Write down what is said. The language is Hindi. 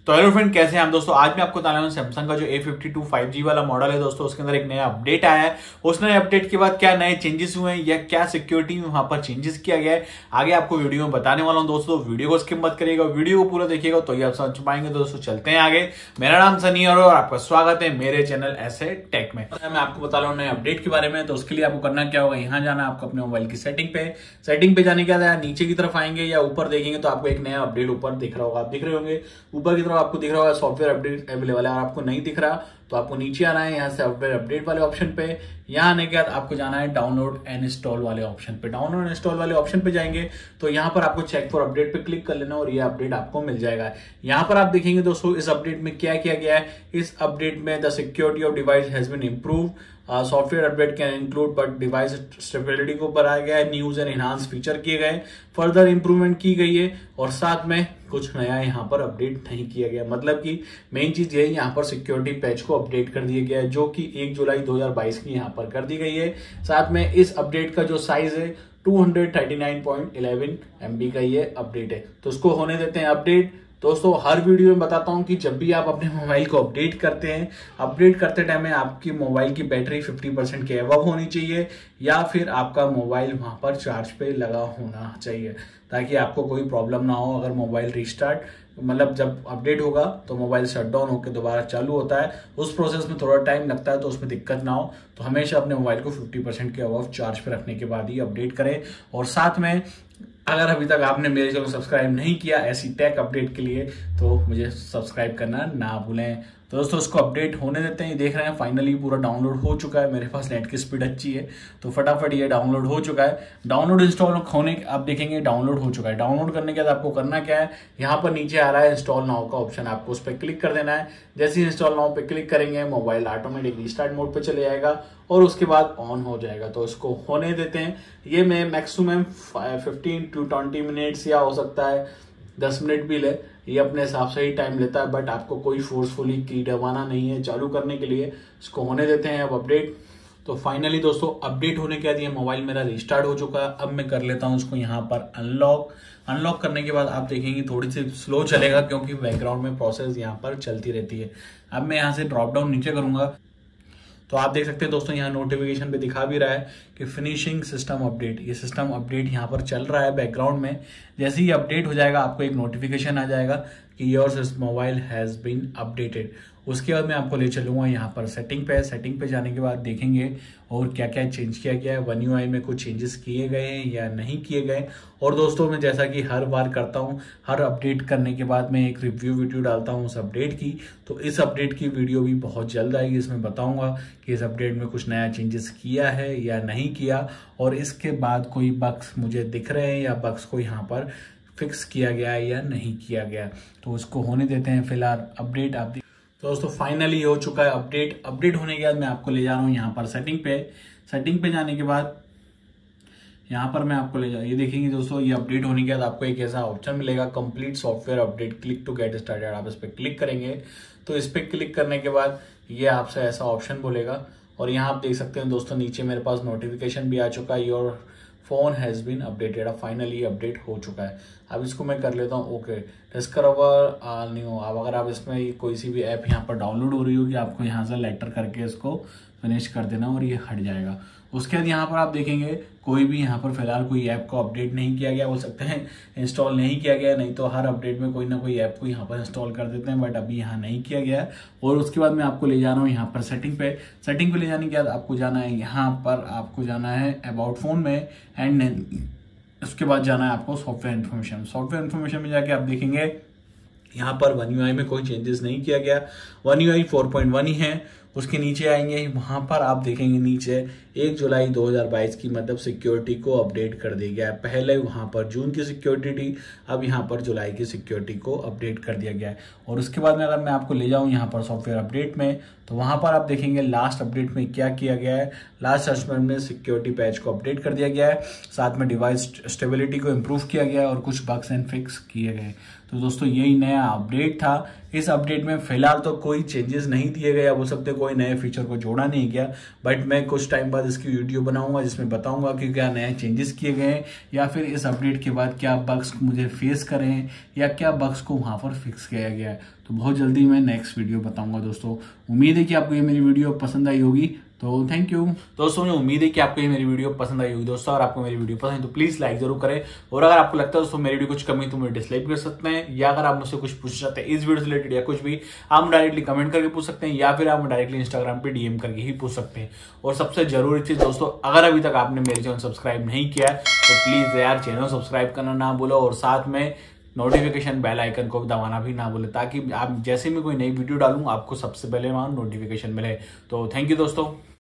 तो हेलो फ्रेंड, कैसे हैं आप दोस्तों। आज मैं आपको बताने वाला हूं सैमसंग का जो A52 5G वाला मॉडल है दोस्तों, उसके अंदर एक नया अपडेट आया है। उस नए अपडेट के बाद क्या नए चेंजेस हुए हैं या क्या सिक्योरिटी में वहां पर चेंजेस किया गया है, आगे आपको वीडियो में बताने वाला हूं दोस्तों। वीडियो को स्किप मत करिएगा, वीडियो को पूरा देखिएगा तो ये आप समझ पाएंगे। दोस्तों चलते हैं आगे। मेरा नाम सनी और आपका स्वागत है मेरे चैनल ऐसे टेक में। मैं आपको बता रहा हूँ नए अपडेट के बारे में। तो उसके लिए आपको करना क्या होगा, यहाँ जाना आपको अपने मोबाइल की सेटिंग पे जाने के बाद नीचे की तरफ आएंगे या ऊपर देखेंगे तो आपको एक नया अपडेट ऊपर दिख रहा होगा। आप दिख रहे होंगे ऊपर की तरफ आपको दिख रहा होगा सॉफ्टवेयर अपडेट अवेलेबल है। और आपको नहीं दिख रहा तो आपको नीचे आना है, यहाँ से सॉफ्टवेयर अपडेट वाले ऑप्शन पे। यहाँ आने के बाद आपको जाना है डाउनलोड एंड इंस्टॉल वाले ऑप्शन पे। डाउनलोड एंड इंस्टॉल वाले ऑप्शन पे जाएंगे तो यहाँ पर आपको चेक फॉर अपडेट पे क्लिक कर लेना और ये अपडेट आपको मिल जाएगा। यहाँ पर आप देखेंगे दोस्तों इस अपडेट में क्या किया गया है। इस अपडेट में the security of device has been improve, software update can include but device stability को बढ़ाया गया है, न्यूज एंड एनहांस फीचर किए गए, फर्दर इंप्रूवमेंट की गई है और साथ में कुछ नया यहाँ पर अपडेट नहीं किया गया। मतलब कि मेन चीज ये यहाँ पर सिक्योरिटी पैच को अपडेट कर दिया गया है जो कि 1 जुलाई 2022 की यहाँ पर कर दी गई है। साथ में इस अपडेट का जो साइज है 239.11 MB का ये अपडेट है। तो उसको होने देते हैं अपडेट। दोस्तों हर वीडियो में बताता हूं कि जब भी आप अपने मोबाइल को अपडेट करते हैं, अपडेट करते टाइम में आपकी मोबाइल की बैटरी 50% के अबव होनी चाहिए या फिर आपका मोबाइल वहां पर चार्ज पे लगा होना चाहिए ताकि आपको कोई प्रॉब्लम ना हो। अगर मोबाइल रिस्टार्ट मतलब जब अपडेट होगा तो मोबाइल शटडाउन होकर दोबारा चालू होता है, उस प्रोसेस में थोड़ा टाइम लगता है तो उसमें दिक्कत ना हो। तो हमेशा अपने मोबाइल को 50% के अबव चार्ज पे रखने के बाद ही अपडेट करें। और साथ में अगर अभी तक आपने मेरे चैनल को सब्सक्राइब नहीं किया ऐसी टेक अपडेट के लिए तो मुझे सब्सक्राइब करना ना भूलें। तो दोस्तों उसको अपडेट होने देते हैं। देख रहे हैं फाइनली पूरा डाउनलोड हो चुका है। मेरे पास नेट की स्पीड अच्छी है तो फटाफट ये डाउनलोड हो चुका है। डाउनलोड इंस्टॉल होने आप देखेंगे डाउनलोड हो चुका है। डाउनलोड करने के बाद आपको करना क्या है, यहाँ पर नीचे आ रहा है इंस्टॉल नाउ का ऑप्शन, आपको उस पर क्लिक कर देना है। जैसे ही इंस्टॉल नाउ पे क्लिक करेंगे मोबाइल ऑटोमेटिक रिस्टार्ट मोड पे चले जाएगा और उसके बाद ऑन हो जाएगा। तो इसको होने देते हैं। ये मैं मैक्सिमम 15 to 20 मिनट्स या हो सकता है 10 मिनट भी ले, ये अपने हिसाब से ही टाइम लेता है। बट आपको कोई फोर्सफुली की दबाना नहीं है चालू करने के लिए। इसको होने देते हैं अब अपडेट। तो फाइनली दोस्तों अपडेट होने के बाद ये मोबाइल मेरा रिस्टार्ट हो चुका है। अब मैं कर लेता हूँ इसको यहाँ पर अनलॉक करने के बाद आप देखेंगे थोड़ी सी स्लो चलेगा क्योंकि बैकग्राउंड में प्रोसेस यहाँ पर चलती रहती है। अब मैं यहाँ से ड्रॉप डाउन नीचे करूंगा तो आप देख सकते हैं दोस्तों यहाँ नोटिफिकेशन पे दिखा भी रहा है कि फिनिशिंग सिस्टम अपडेट। ये सिस्टम अपडेट यहाँ पर चल रहा है बैकग्राउंड में। जैसे ही अपडेट हो जाएगा आपको एक नोटिफिकेशन आ जाएगा कि your mobile has been updated. उसके बाद मैं आपको ले चलूंगा यहाँ पर सेटिंग पे जाने के बाद देखेंगे और क्या क्या चेंज किया गया है। One UI में कुछ चेंजेस किए गए हैं या नहीं किए गए। और दोस्तों मैं जैसा कि हर बार करता हूँ, हर अपडेट करने के बाद मैं एक रिव्यू वीडियो डालता हूँ उस अपडेट की। तो इस अपडेट की वीडियो भी बहुत जल्द आएगी। इसमें बताऊंगा कि इस अपडेट में कुछ नया चेंजेस किया है या नहीं किया और इसके बाद कोई बग्स मुझे दिख रहे हैं या बग्स को यहाँ पर फिक्स किया गया है या नहीं किया गया। तो उसको होने देते हैं फिलहाल अपडेट। आप तो दोस्तों फाइनली हो चुका है अपडेट होने के बाद मैं आपको ले जा रहा हूँ यहाँ पर सेटिंग पे जाने के बाद यहाँ पर मैं आपको ले जा, ये देखेंगे दोस्तों ये अपडेट होने के बाद आपको एक ऐसा ऑप्शन मिलेगा complete software update, click to get started. आप इस पर क्लिक करेंगे तो इस पर क्लिक करने के बाद ये आपसे ऐसा ऑप्शन बोलेगा और यहाँ आप देख सकते हैं दोस्तों नीचे मेरे पास नोटिफिकेशन भी आ चुका है, your phone has been updated. अब फाइनली अपडेट हो चुका है। अब इसको मैं कर लेता हूँ ओके। Discover new. अब अगर आप इसमें कोई सी भी ऐप यहाँ पर डाउनलोड हो रही होगी आपको यहाँ से लेटर करके इसको फिनिश कर देना और ये हट जाएगा। उसके बाद यहाँ पर आप देखेंगे कोई भी यहाँ पर फिलहाल कोई ऐप को अपडेट नहीं किया गया, बोल सकते हैं इंस्टॉल नहीं किया गया। नहीं तो हर अपडेट में कोई ना कोई ऐप को यहाँ पर इंस्टॉल कर देते हैं बट अभी यहाँ नहीं किया गया। और उसके बाद मैं आपको ले जा रहा हूँ यहाँ पर सेटिंग पे ले जाने के बाद आपको जाना है यहाँ पर, आपको जाना है अबाउट फोन में एंड उसके बाद जाना है आपको सॉफ्टवेयर इन्फॉर्मेशन में जाके आप देखेंगे यहाँ पर One UI में कोई चेंजेस नहीं किया गया। One UI 4.1 ही है। उसके नीचे आएंगे वहां पर आप देखेंगे नीचे 1 जुलाई 2022 की मतलब सिक्योरिटी को अपडेट कर दिया गया है। पहले वहां पर जून की सिक्योरिटी थी, अब यहाँ पर जुलाई की सिक्योरिटी को अपडेट कर दिया गया है। और उसके बाद में अगर मैं आपको ले जाऊं यहाँ पर सॉफ्टवेयर अपडेट में तो वहां पर आप देखेंगे लास्ट अपडेट में क्या किया गया है। लास्ट असेसमेंट में सिक्योरिटी पैच को अपडेट कर दिया गया है, साथ में डिवाइस स्टेबिलिटी को इम्प्रूव किया गया है और कुछ बग्स एंड फिक्स किए गए। तो दोस्तों यही नया अपडेट था। इस अपडेट में फिलहाल तो कोई चेंजेस नहीं दिए गए, बोल सकते कोई नए फीचर को जोड़ा नहीं गया, बट मैं कुछ टाइम बाद इसकी वीडियो बनाऊंगा जिसमें बताऊंगा कि क्या नए चेंजेस किए गए हैं या फिर इस अपडेट के बाद क्या बग्स मुझे फेस करे हैं या क्या बग्स को वहां पर फिक्स किया गया है। तो बहुत जल्दी मैं नेक्स्ट वीडियो बताऊंगा दोस्तों। उम्मीद है कि आपको ये मेरी वीडियो पसंद आई होगी, तो थैंक यू दोस्तों। मुझे उम्मीद है कि आपको ये मेरी वीडियो पसंद आई होगी दोस्तों। और आपको मेरी वीडियो पसंद है तो प्लीज लाइक जरूर करें, और अगर आपको लगता है दोस्तों मेरी वीडियो कुछ कमी तो मुझे डिसलाइक कर सकते हैं, या अगर आप मुझसे कुछ पूछ सकते हैं इस वीडियो से रिलेटेड या कुछ भी, आप डायरेक्टली कमेंट करके पूछ सकते हैं या फिर आप डायरेक्टली इंस्टाग्राम पे डीएम करके ही पूछ सकते हैं। और सबसे जरूरी चीज दोस्तों, अगर अभी तक आपने मेरे चैनल सब्सक्राइब नहीं किया तो प्लीज यार चैनल सब्सक्राइब करना ना भूलो, और साथ में नोटिफिकेशन बेल आइकन को दबाना भी ना भूले, ताकि आप जैसे मैं कोई नई वीडियो डालूं आपको सबसे पहले वहां नोटिफिकेशन मिले। तो थैंक यू दोस्तों।